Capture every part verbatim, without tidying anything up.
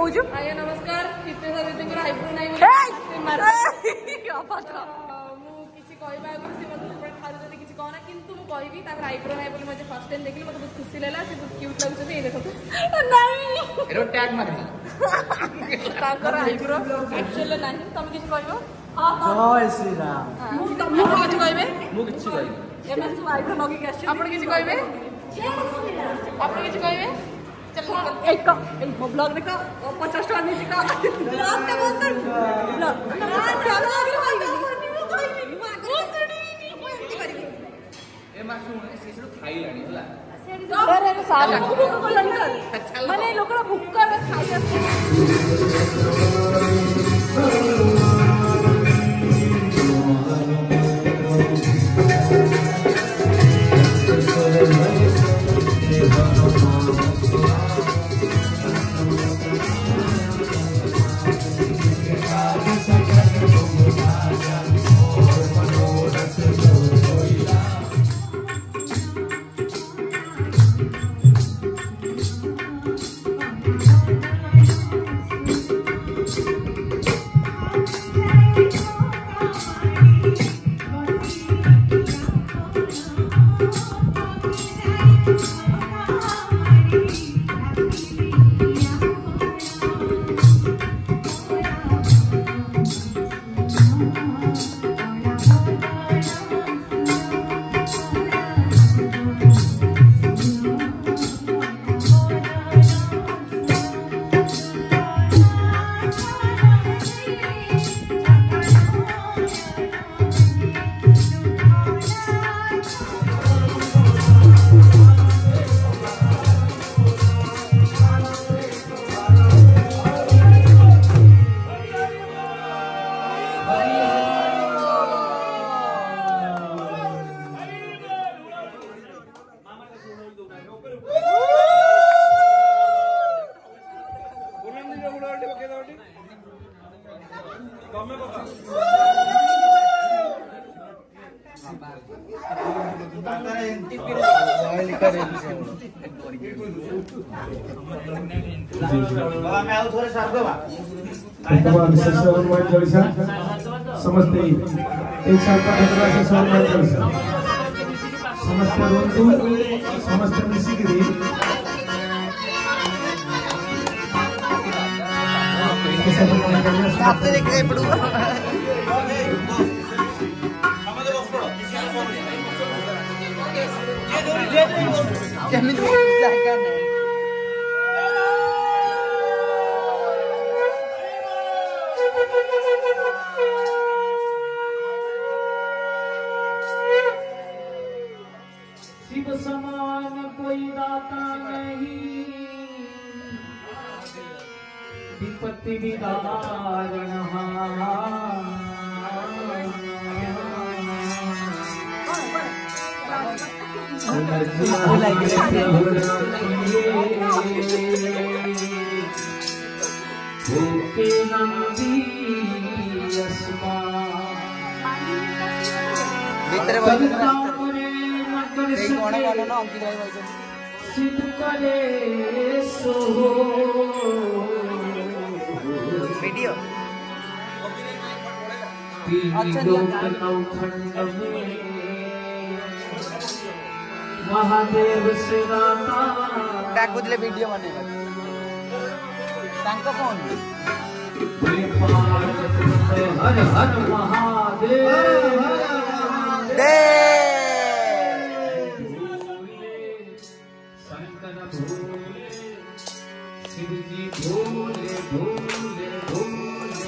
कहूछु आज्ञा नमस्कार हितेश दीदी आईब्रो नहीं किसी कहवा आगुरी से मतलब खाली किसी कहना किंतु मुझे कहबी आईब्रो नहीं बोली मुझे फर्स्ट टाइम देखली मतलब बहुत खुशी लगा से बहुत क्यूट लगुच ये देखो नहीं टैग मार आईब्रो एक्चुअली नहीं तुम किसी कहबो जय श्री राम मु तुम किसी कहबे मु किसी कहबी एमे सब आईब्रो नगी के आछी आपण किसी कहबे जय श्री राम आपण किसी कहबे चल एक एक ब्लॉग देखो पचास टका नीचे का ब्लॉग का बोल ब्लॉग माने लोक भूख खाई समस्ते एक साल का समस्त बंधु समस्त मिसिकी शिव समान कोई दाता नहीं विपत्ति विदारण वीडियो महादेव से बैकुदले वीडियो बने तांको फोन हर हर महादेव शंकर भोले शिव जी भोले भोले भोले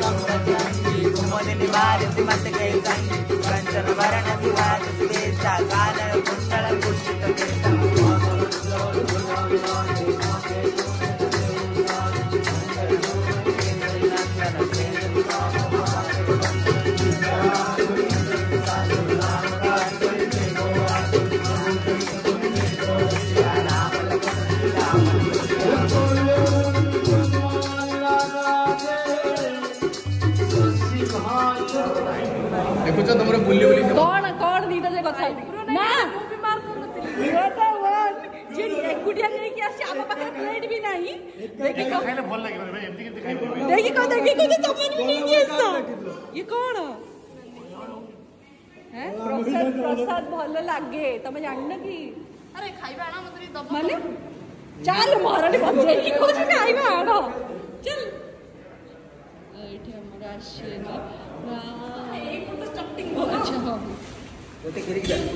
कुमुदिनी मारुति मत कैसा कंचन वरण सुहास सुवेशा कानन कुंडल कुंडित केसा ଦେଖୁଛ ତମର ବୁଲି ବୁଲି କଣ କଣ ଦିଟା ଯେ କଥା ନା ମୁଁ ବି ମାର କରୁନଥିଲି ଏଟା ୱାନ୍ ଯେ ଏକୁଟିଆ ନେଇକି ଆସିଛି ଆମ ପାଖରେ ପ୍ଲେଟ୍ ବି ନାହିଁ ଦେଖି ଖାଇଲେ ଭଲ ଲାଗିବ ଭାଇ ଏମିତି କେମିତି ଖାଇବ ଦେଖି କଣ ଦେଖି କଣ ତମେ ବି ନେଇକି ଆସିଛ ଇଏ କଣ हैं प्रसाद प्रसाद ଭଲ ଲାଗେ ତମେ ଜାଣିନ କି अरे खाइबा आना मत दब ମାନେ ଚାଲ ମହାରାଣୀ ବଞ୍ଚେ କି କହୁଛ ଖାଇବା ଆଣ ଚାଲ ଏଇଠି ଆମର ଆସିଲା ଏଇ ତ ଚଟିଂ ଆଚ୍ଛା ହଁ ଗୋଟେ ଖିରିକି ଯା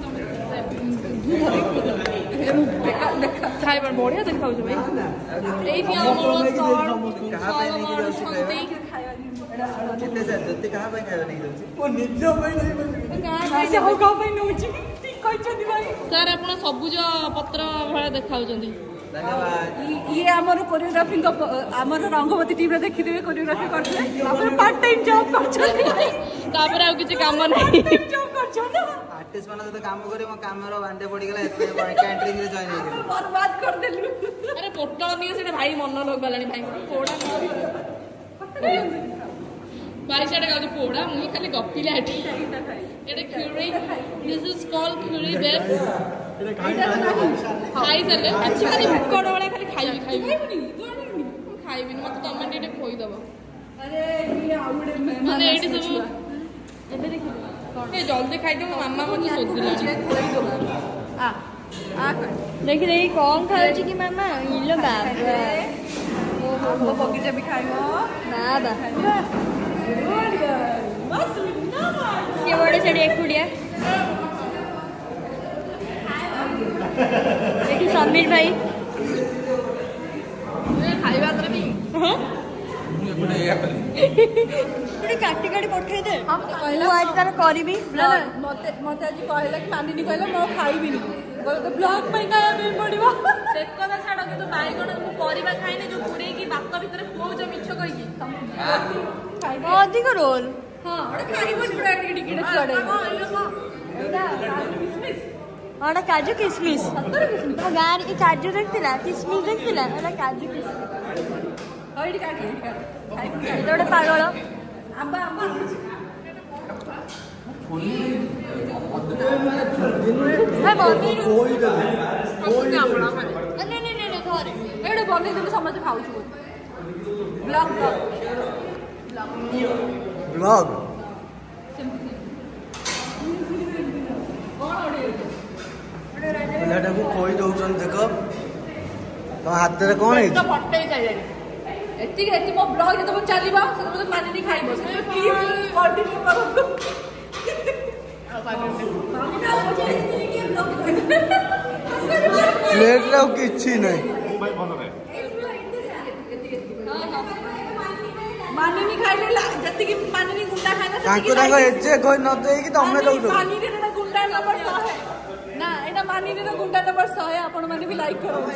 ଖାଇବା ବଢିଆ ଦେଖାଉଛି ଭାଇ ଏଇଠି ଆମର କଣ କାହା ପାଇଁ ନେଇକି ଯାଉଛି ଖାଇବା କେତେ ସାର୍ ଯଦି କାହା ପାଇଁ ଖାଇବା ନେଇକି ଯାଉଛି ଓ ନିଜ ପାଇଁ ନେଇ ସେ ହଉ କାହା ପାଇଁ ନେଉଛି ଠିକ କହିଛନ୍ତି ଭାଇ ସାର୍ ଆପଣ ସବୁଜ ପତ୍ର ଭଳିଆ ଦେଖାଉଛନ୍ତି ଧନ୍ୟବାଦ ଇଏ ଆମର କୋରିଓଗ୍ରାଫି ଆମର ରଙ୍ଗବତୀ ଟିଭିରେ ଦେଖିଥିବେ କୋରିଓଗ୍ରାଫି କରୁଥିଲେ ତାପରେ ପାର୍ଟ ଟାଇମ୍ ଜବ୍ କରୁଛନ୍ତି ତାପରେ ଆଉ କିଛି କାମ ନାହିଁ ଜବ୍ କରୁଛନ୍ତି ଆର୍ଟିଷ୍ଟ ମାନଙ୍କ ସହିତ କାମ କରି ମୋ କାମର ବାଣ୍ଡେ ପଡିଗଲା ଏତେ କ୍ୟାଣ୍ଟିନରେ ଜଏନ୍ ହେଇଗଲି ବର୍ବାଦ କରିଦେଲୁ ଆରେ ପୋଟଳ ନିଅ ସେଟା ଭାଇ ମନ ଲଗାଲାଣି ଭାଇ ପୋଡା ଭାଇ ସେଟା ଗାଉଛି ପୋଡା ମୁଇଁ ଖାଲି ଗପିଲା ଏଠି ଏଟା କ୍ଷୀରି ଦିସ୍ ଇଜ କଲ୍ଡ କ୍ଷୀରି ବେବ୍ ଖାଇ ସାରିଲେ କିଛି ଖାଲି ଭୋକଡ ଭଳିଆ ଖାଲି ଖାଇବି ଖାଇବି ଖାଇବିନି ମତେ ତମେ ଟିକେ ଖୋଇଦବ ଆରେ ଇଏ ଆଉ ଗୋଟେ ମାନେ ଏଇଠି ସବୁ ଏବେ ଦେଖିବ ଏ ଜଲ୍ଦି ଖାଇଦବ ମାମା ମତେ ଶୋଧିଲାଣି ଆ ଆ ଦେଖି ଦେଖି କଣ ଖାଉଛି କି ମାମା ଇଲୋ ବାବା ଓହୋ ବଗିଚା ବି ଖାଇବ ନା ବା ସିଏ ବଡେ ସେଠି ଏକୁଟିଆ ଏଠି ସମୀର ଭାଇ ଖାଇବା ପରେ ବି ଗୋଟେ କାଟି କାଟି ପଠେଇଦେ ମୁଁ ଆଜି ତାର କରିବି ମତେ ମତେ ଆଜି କହିଲା କି ମାନିନି କହିଲା ମୁଁ ଖାଇବିନି ବ୍ଲଗ ପାଇଁ ଖାଇବା ପାଇଁ ପଡିବ ସେ କଥା ଛାଡ କିନ୍ତୁ ବାଇଗଣ ମୁଁ ପରିବା ଖାଇନି ଯୋଉ ପୁରେଇକି ଭାତ ଭିତରେ ପୁଅଉଛ ମିଛ କହିକି ଅଧିକ ରୋଲ ହଁ ଖାଇବ ପୁରା ଟିକେ ଟିକେ ହଁ କାଜୁ କିସମିସ୍ ମୋ ଗାଁରେ ଏ କାଜୁ ଦେଖିଥିଲା କିସମିସ୍ ଦେଖିଥିଲା ଏଇଟା କାଜୁ କିସମିସ୍ ଗୋଟେ ପାଗଳ ଆମ୍ବ ଆମ୍ବ ଏଇଟା ବନେଇଦେବି ସମସ୍ତେ ଖାଉଛୁ ବ୍ଲଗ ବ୍ଲଗ ପିଲାଟାକୁ ଖୋଇ ଦଉଛନ୍ତି ଦେଖ ତମ ହାତରେ କଣ ହେଇଛି ଫଟେଇ ସାରିଲାଣି ଏତିକି ଏତିକି ମୋ ବ୍ଲଗ ଯେତେବେଳେ ଚାଲିବ ସେତେବେଳେ ମାନିନି ଖାଇବ ପ୍ଲିଜ କଣ୍ଟିନ୍ୟୁ କରନ୍ତୁ ପ୍ଲେଟରେ ଆଉ କିଛି ନାହିଁ ମାନିନି ଖାଇଲେ ଯେତିକି ମାନିନି ଗୁଣ୍ଡା ଖାଇଲା ତାଙ୍କୁ ତାଙ୍କ ଏଜେ ଖୋଇ ନ ଦେଇକି ତମେ ଦଉଛ ମାନିନିର ଗୁଣ୍ଡା ନମ୍ବର ଶହେ ନା ଏଇଟା ମାନିନିର ଗୁଣ୍ଡା ନମ୍ବର ଶହେ ଆପଣ ମାନେ ବି ଲାଇକ୍ କରନ୍ତୁ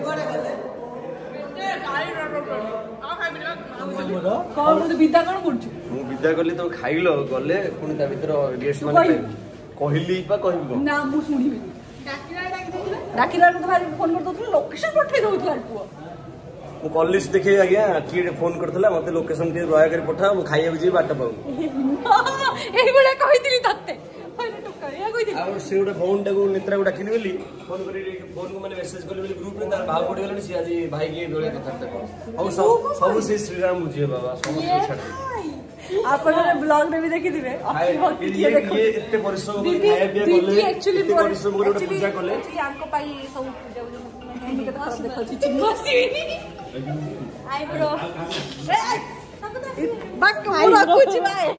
କଣ ବିଦା କଣ କରୁଛୁ ମୁଁ ବିଦା କଲି ତ ଖାଇଲ ଗଲେ ପୁଣି ତା ଭିତରେ ଗେଷ୍ଟ ମାନେ କହିଲି ବା କହିବି କଣ ନା ମୁଁ ଶୁଣିବିନି ଡାକିଲା ବେଳକୁ ଭାରି ଫୋନ କରିଦଉଥିଲା ଲୋକେସନ ପଠେଇ ଦଉଥିଲା ପୁଅ ମୁଁ କଲିସ୍ ଦେଖେ ଆଜ୍ଞା କିଏ ଫୋନ କରିଥିଲା ମତେ ଲୋକେସନ ଟିକେ ଦୟାକରି ପଠାଅ ମୁଁ ଖାଇବାକୁ ଯିବି ବାଟ ପାଉନି ଏଇଭଳିଆ କହିଥିଲି ତତେ ଆଉ ସେ ଗୋଟେ ଭଉଣୀଟାକୁ ନେତ୍ରାକୁ ଡାକିଲି ବୋଲି ଫୋନ କରି ଫୋନକୁ ମାନେ ମେସେଜ କଲି ବୋଲି ଗ୍ରୁପରେ ତାର ଭାવ ପଡିଗଲାଣି ସିଏ ଆଜି ଭାଇକି ଏଇଭଳିଆ କଥାବାର୍ତ୍ତା କର ଆଉ ସବୁ ସେ ଶ୍ରୀରାମ ବୁଝିବେ ବାବା ସମସ୍ତେ ଛାଡ ଆପଣ ବ୍ଲଗରେ ବି ଦେଖିଥିବେ ଏତେ ପରିଶ୍ରମ କରି ଖାଇବା ପିଇବା କଲେ ଏତେ ପରିଶ୍ରମ କରି ଗୋଟେ ପୂଜା କଲେ ଆଙ୍କ ପାଇଁ ସବୁ ପୂଜା ଦେଖାଉଛି ଆଇବ୍ରୋ